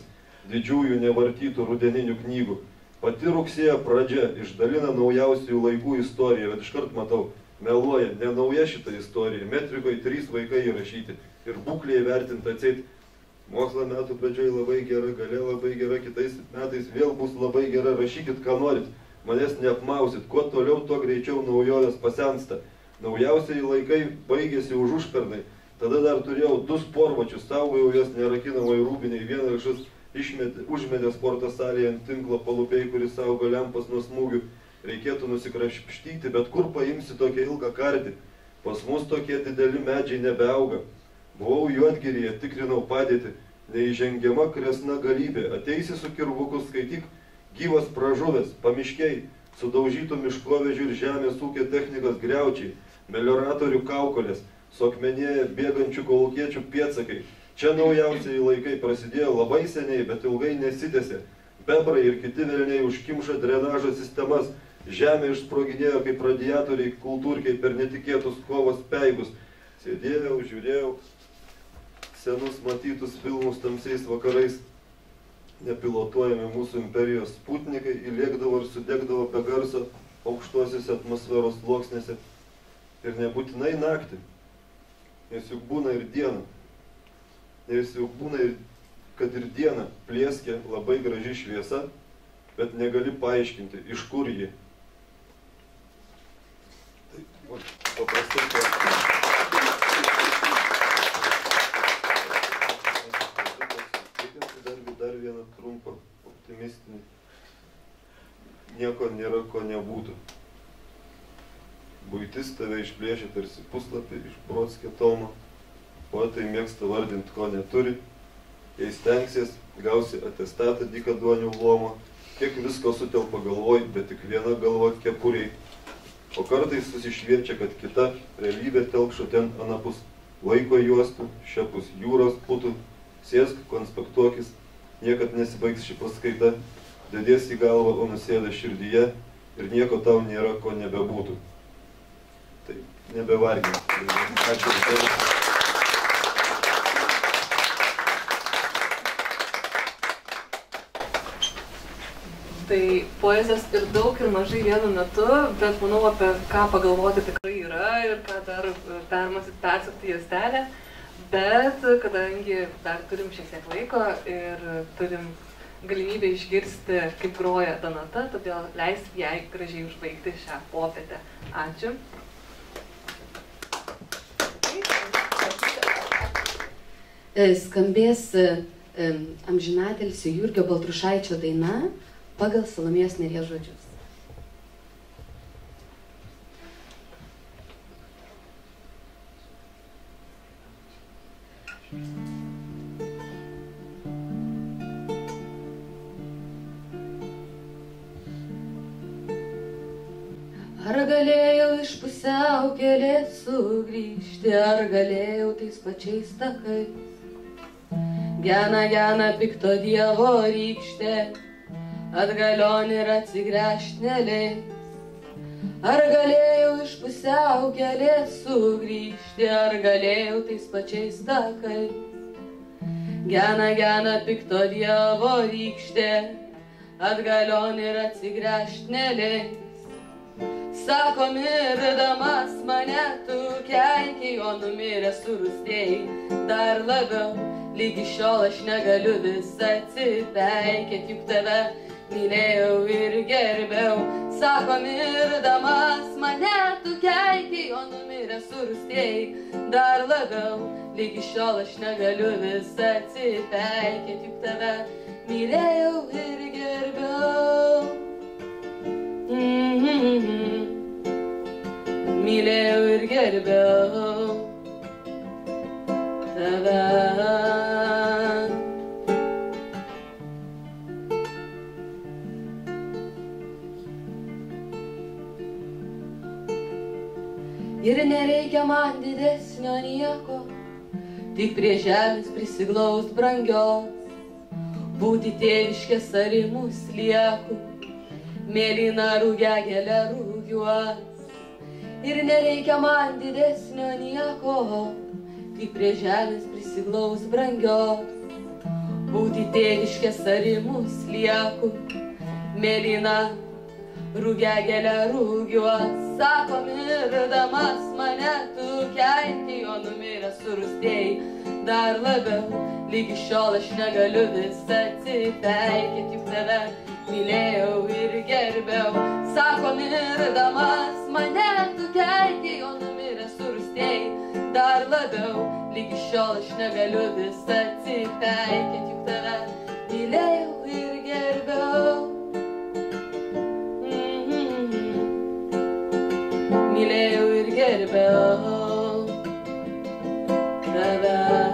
didžiųjų nevartytų rudeninių knygų. Pati rugsėjo pradžia išdalina naujausių laikų istoriją, bet iškart matau, meluoja, ne nauja šita istorija, metrikoje 3 vaikai įrašyti ir būklėje vertinti atseit. Mokslo metų pradžioj labai gera, gale labai gera, kitais metais vėl bus labai gera, rašykit, ką norit, manęs neapmausit, kuo toliau, tuo greičiau naujovės pasensta. Naujausiai laikai baigėsi už užpernai, tada dar turėjau 2 sportbačius, saugojau jas nerakinamai rūbiniai, vieną išus užmetė sporto salėje ant tinklo palupėj, kuris saugo lempas nuo smūgių. Reikėtų nusikrapštyti, bet kur paimsi tokią ilgą kartį? Pas mus tokie dideli medžiai nebeauga. Buvau Juodgiryje, tikrinau padėtį, neįžengiama kresna galybė. Ateisi su kirvuku, skaityk, gyvas pražuvęs, pamiškiai, sudaužytų miškovežių ir žemės ūkio technikos griaučiai, melioratorių kaukolės, suakmenėję bėgančių kolūkiečių pėdsakai. Čia naujausiai laikai prasidėjo labai seniai, bet ilgai nesitęsė. Bebrai ir kiti velniai užkimšo drenažo sistemas, žemė išsproginėjo kaip radiatoriai kultūrkiai per netikėtus kovos speigus. Sėdėjau, žiūrėjau senus matytus filmus tamsiais vakarais. Nepilotuojami mūsų imperijos sputnikai įlėkdavo ir sudegdavo be garso aukštuosiuose atmosferos sluoksnėse. Ir nebūtinai naktį, nes juk būna ir diena. Nes juk būna, kad ir diena plėskė labai graži šviesa, bet negali paaiškinti, iš kur ji. Taip, paprastai. Dar vieną trumpą optimistinį. Nieko nėra, ko nebūtų. Buitis tave išplėšia tarsi puslapį iš Brodskio tomo. Poetai mėgsta vardinti, ko neturi. Jei stengsies, gausi atestatą dykaduonių luomo. Kiek visko sutelpa galvoj, bet tik viena galva kepuriai. O kartais susišviečia, kad kita realybė telkšo ten anapus laiko juostų, šiapus jūros putų. Sėsk, konspektuokis, niekad nesibaigs ši paskaita. Dėdės į galvą, o nusėda širdyje ir nieko tau nėra, ko nebebūtų. Tai nebevargink. Ačiū visiems. Tai poezijos ir daug ir mažai vienu metu, bet manau apie ką pagalvoti tikrai yra ir ką dar permąstyti, persukti juostelę. Bet kadangi dar turim šiek tiek laiko ir turim galimybę išgirsti, kaip groja Donata, todėl leisim jai gražiai užbaigti šią popietę. Ačiū. Skambės amžinatilsio Jurgio Baltrušaičio daina pagal Salomėjos Nėries žodžius. Ar galėjau iš pusiaukelės sugrįžti, ar galėjau tais pačiais takais? Gena, gena pikto dievo rykštė, atgalion ir atsigręžt neleis. Ar galėjau iš pusiaukelės sugrįžti, ar galėjau tais pačiais takais? Gena, gena pikto dievo rykštė, atgalion ir atsigręžt neleis. Sako, mirdamas mane tu keikei, o numiręs surūstėjai dar labiau. Lygi šiol aš negaliu vis atsipeikėt, juk tave mylėjau ir gerbiau. Sako, mirdamas mane tu keikei, o numiręs surūstėjai dar labiau. Lygi šiol aš negaliu vis atsipeikėt, juk tave mylėjau ir gerbiau. Mylėjau ir gerbiau tave. Ir nereikia man didesnio nieko, tik prie žemės prisiglaust brangios, būti tėviškės arimus lieku, mėlyną rugiagėlę rugiuos. Ir nereikia man didesnio nieko, tik prie žemės prisiglaust brangios, būti tėviškės arimus lieku, mėlyna rūgėgelė rūgiuos, sako mirdamas mane tu kenti, o numiręs surustėjai dar labiau, lygi šiol aš negaliu vis atsiteikyt, juk tave mylėjau ir gerbiau, sako mirdamas mane tu kenti, o numiręs surustėjai dar labiau, lygi šiol aš negaliu vis atsiteikyt, juk tave mylėjau ir gerbiau. Mylėjau ir gerbiau tave.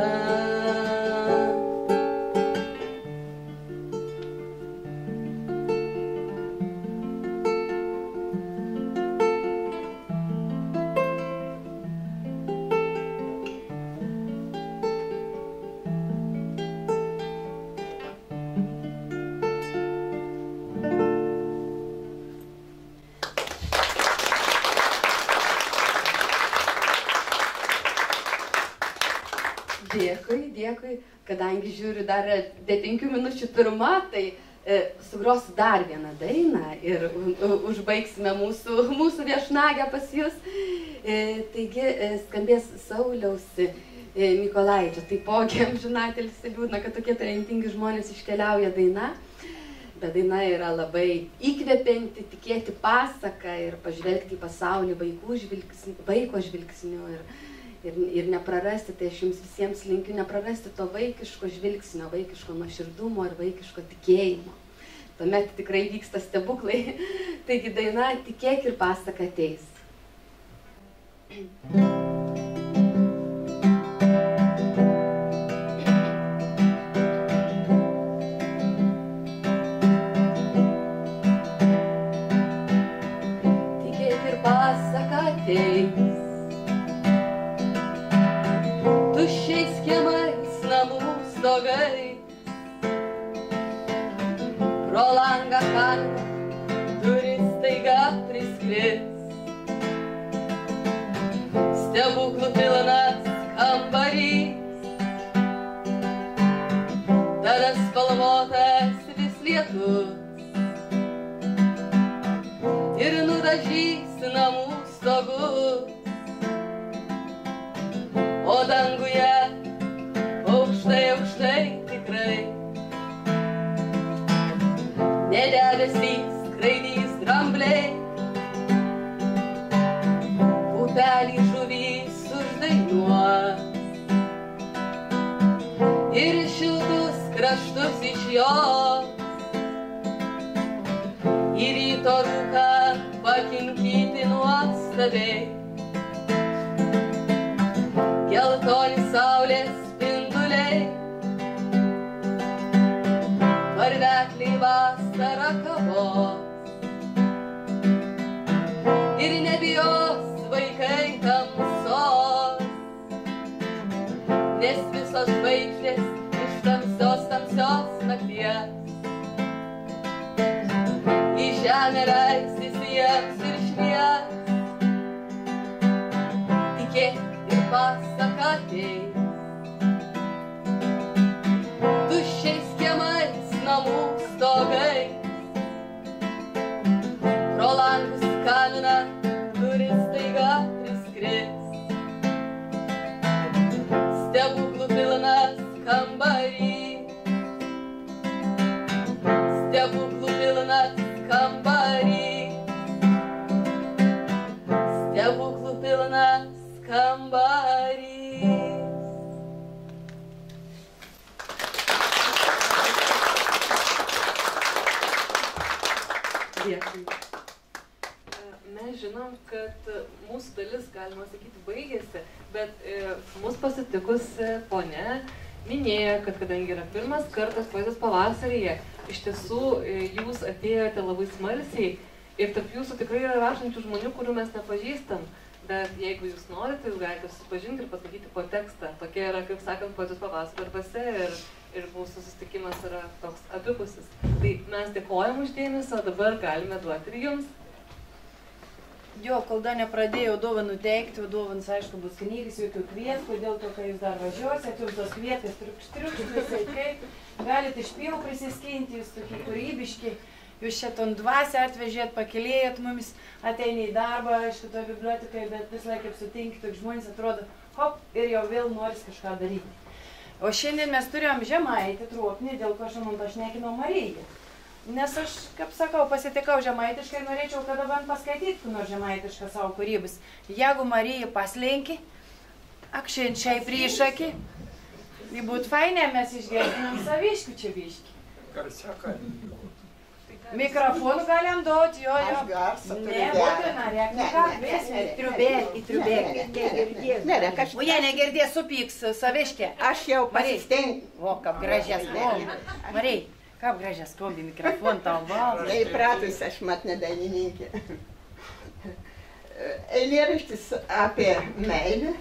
Dėkui, kadangi žiūriu dar 5 minučių pirma, tai sugrosiu dar vieną dainą ir užbaigsime mūsų viešnagę pas jūs. Taigi skambės Sauliaus Mykolaičio, taipogi amžinatilsį liūdna, kad tokie talentingi žmonės iškeliauja daina, bet daina yra labai įkvepianti, tikėti pasaką ir pažvelgti į pasaulį vaiko žvilgsniu ir neprarasti, tai aš jums visiems linkiu neprarasti to vaikiško žvilgsnio, vaikiško nuoširdumo ir vaikiško tikėjimo. Tuomet tikrai vyksta stebuklai. Taigi daina Tikėk ir pasaka ateis. Tikėk ir pasaka ateis. Tuščiais kiemais namų stogai, pro langą kalną durys staiga priskris. Stebuklų pilnas kambarys, tada spalvotas vis lietus ir nudažys namų stogus. O danguje aukštai tikrai ne debesys skraidys drambliai, upelį žuvys uždainuos ir šiltus kraštus iš jos į ryto rūką pakinkyti nuostabiai. Geltoni saulės spinduliai, varvekliai vasarą kavos ir nebijos vaikai tamsos, nes visos žvaigždės iš tamsios nakties į žemę leisis jiems ir švies. Tikėk ir pasaka ateis. Tuščiais kiemais namų stogais, pro langus kamina durys staiga priskris. Stebuklų pilnas kambarys, stebuklų pilnas kambarys, stebuklų pilnas kambarys. Dėkui. Mes žinom, kad mūsų dalis, galima sakyti, baigėsi, bet mus pasitikus ponia minėjo, kad kadangi yra pirmas kartas poezijos pavasaryje, iš tiesų jūs atėjote labai smalsiai ir tarp jūsų tikrai yra rašančių žmonių, kurių mes nepažįstam. Bet jeigu jūs norite, jūs galite susipažinti ir paskaityti po tekstą. Tokia yra, kaip sakant, poezijos pavasario dvasia ir mūsų susitikimas yra toks abipusis. Tai mes dėkojam už dėmesį, o dabar galime duoti ir jums. Jo, kol dar nepradėjau dovanų teikti, o dovanas, aišku, bus knygis, jokių kvietkų, dėl to, kai jūs dar važiuosite, jums tos kvietės triukšt visai kaip. Galite iš pievų prisiskinti, jūs tokie kūrybiški. Jūs čia ton dvasę atvežėt, pakilėjot mumis, ateini į darbą, aišku, to bibliotekai, bet vis laik kaip sutinki, toks žmonės atrodo, hop, ir jau vėl noris kažką daryti. O šiandien mes turėjom Žemaitį Truopnį, dėl ko šiandien pašnekinau Mariją. Nes aš, kaip sakau, pasitikau žemaitiškai ir norėčiau, kada bent paskaitytų nors žemaitišką savo kūrybus. Jeigu Marija paslenki, akšinčiai priešaki, tai būtų fainė, mes išgertinam saviškių čia biškį. Mikrofonų galim duoti, jo. Ne, būtina, į triubėlį. O jie negirdės, supyks saviškė. Aš jau pasistengiu. O, kaip gražias skombi. Marija, kaip gražias skombi mikrofon tau balsas. Neįpratus, aš mat nedainininkė. Eilėraštis apie meilę,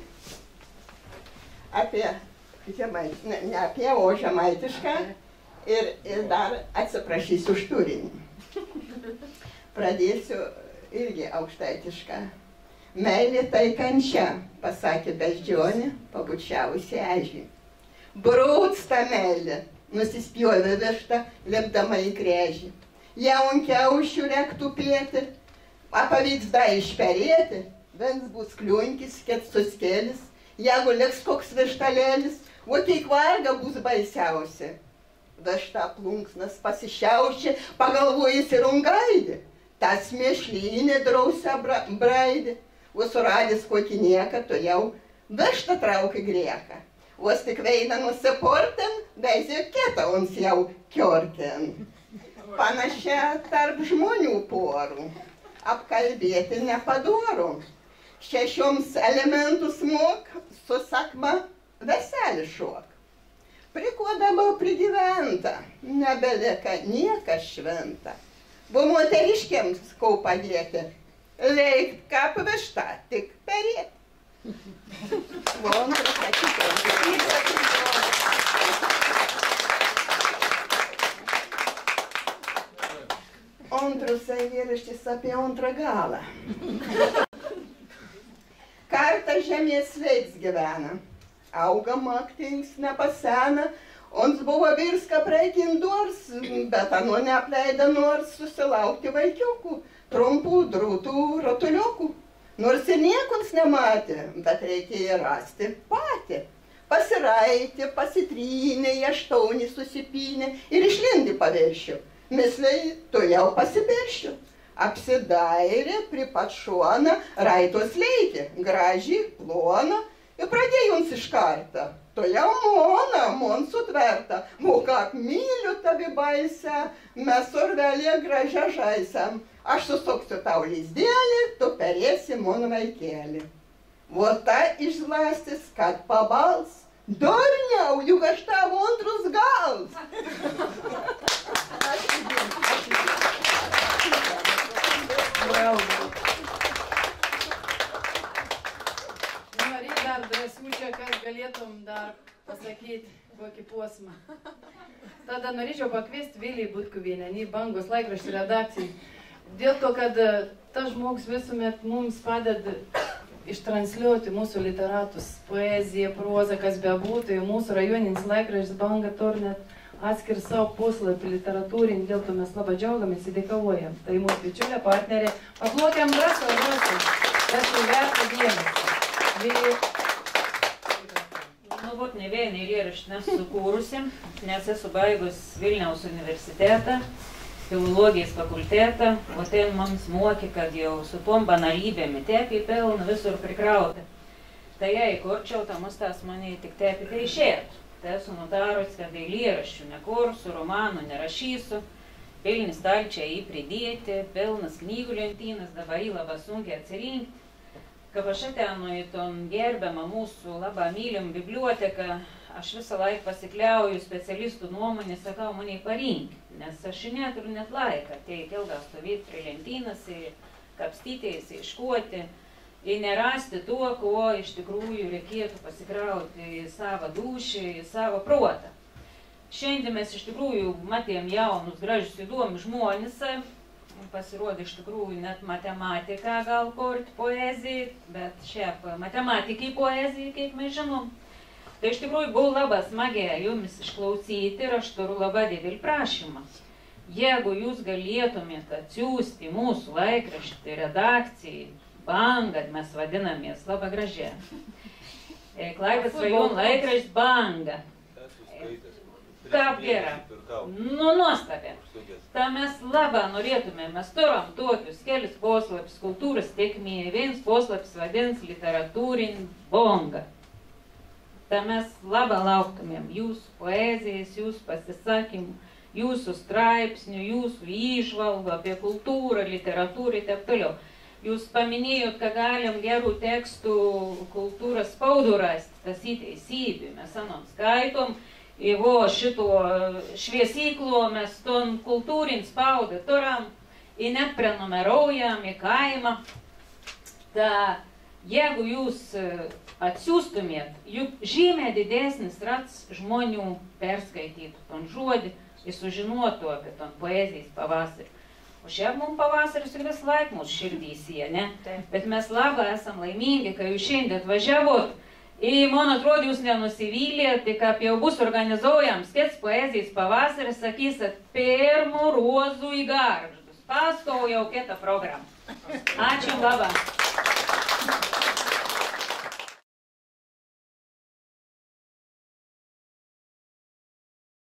apie žemaitišką, ne apie, o žemaitišką. Ir dar atsiprašysiu už turinį. Pradėsiu irgi aukštaitišką. Meilė tai kančia, pasakė beždžionė, pabučiavusi ežį. Brūksta meilė, nusispjovė višta, lipdama į krežį. Jaun kiaušių rektų pėti, pavyks da išperėti, viens bus kliunkis, kits suskėlis, jeigu liks koks vištalėlis, o tik varga bus baisiausia. Višta plunksnas pasišiaušė, pagalvojus ir ungaidė. Tas mėšlynė drausia braidė. O suradęs kokį nieką, to jau višta traukė grieką. Vos tik veina nusiporten, veizė kitą uns jau kiorten. Panašia tarp žmonių porų, apkalbėti nepadoru. Šešioms elementus mok, susakma veselį šok. Prikuodama prigyventa, nebelieka niekas šventa. Buvo moteriškiams ko padėti, reikt kaip višta, tik perėti. Antras eilėraštis apie antrą galą. Kartą žemės veiks gyvena. Auga maktings nepasena, ons buvo virska preikin dors, bet anu neapleida nors susilaukti vaikiukų, trumpų, drūtų, rotuliukų. Nors ir niekons nematė, bet reikėjo rasti patį. Pasiraitė, pasitrynė, jaštaunį susipynė ir išlindi paviršių. Misliai, tu jau pasibiršiu. Apsidairė, pripat šoną, raitos leikė, gražiai, plona. Ir pradėjo jums iš kartą. To jau mona, mon sutverta. O kaip myliu tavi baisę, mes urvelė gražią žaisam. Aš susuksiu tau lizdėlį, tu perėsi mon vaikėlį. O ta išlastis, kad pabals, dorniau, juk aš tavo antrus gals. Bravo. Dar drąsiučia, kad galėtum dar pasakyti kokį posmą. Tada norėčiau pakviesti Vilijai Butkuvienę, Bangos laikraščių redakcijai. Dėl to, kad tas žmogus visuomet mums padeda ištransliuoti mūsų literatus, poeziją, prozą, kas bebūtų. Mūsų rajoninis laikraštis Banga turi net atskir savo puslapį literatūrinį, dėl to mes labai džiaugiamės ir dėkavojam. Tai mūsų bičiulė partnerė. Paplokėm drąsą, tas įverta dėmesį. Nu, būt ne vieną eilėraštį nesu sukūrusi, nes esu baigus Vilniaus universitetą, filologijos fakultetą, o ten mums mokė, kad jau su tom banalybėmi tepi pelną visur prikrauta. Tai jei kurčiau, ta mustas mane tik tepi tai išėtų. Tai esu nutarus, kad eilėraščių nekursiu, romanų nerašysiu, pilni stalčiai jį pridėti, pilnas knygų lentynas, dabar jį labai sunkiai atsirinkti. Kaip aš atenu į tom gerbiamą mūsų labai mylim biblioteką, aš visą laiką pasikliauju specialistų nuomonę, sakau, mane parink, nes aš neturiu net laiką, tai ilgą stovėti prie lentynas, kapstytis, iškuoti, ir nerasti to, ko iš tikrųjų reikėtų pasikrauti į savo dūšį, į savo protą. Šiandien mes iš tikrųjų matėm jaunus, gražius, įdomius žmonės, pasirodė iš tikrųjų net matematika gal kurt poezijai, bet šiaip matematikai poezijai, kaip mes žinom. Tai iš tikrųjų buvo labai smagiai jumis išklausyti ir aš turiu labai didelį prašymą. Jeigu jūs galėtumėte atsiųsti mūsų laikraštį redakcijai, Banga, mes vadinamės labai gražiai. Klaipėdos rajono laikraštis Banga. Kaip gera. Nu, nuostabė. Tai mes labai norėtume, mes turim tokius kelis puslapius kultūros tėkmė, vienas puslapis vadins literatūrinį Banga. Tai mes labai lauktumėm jūsų poezijas, jūsų pasisakymų, jūsų straipsnių, jūsų įžvalgų apie kultūrą, literatūrą ir taip toliau. Jūs paminėjot, kad galim gerų tekstų kultūros spaudų rasti, tas įteisybė. Mes anom skaitom, vo šito šviesyklo mes ton kultūrinį spaudą turam, ir net prenumeruojam į kaimą. Ta, jeigu jūs atsiųstumėt, juk žymiai didesnis rats žmonių perskaitytų ton žodį ir sužinotų apie ton poezijos pavasarį. O šiaip mums pavasaris ir vis laik mūsų širdysyje, ne? Bet mes labai esam laimingi, kai jūs šiandien atvažiavot. Ir man atrodo, jūs nenusivylėt, tik apie jau bus organizuojam skets poezijos pavasarį, sakysit, pirmų rozų į garždus. Paskau jau kitą programą. Ačiū labai.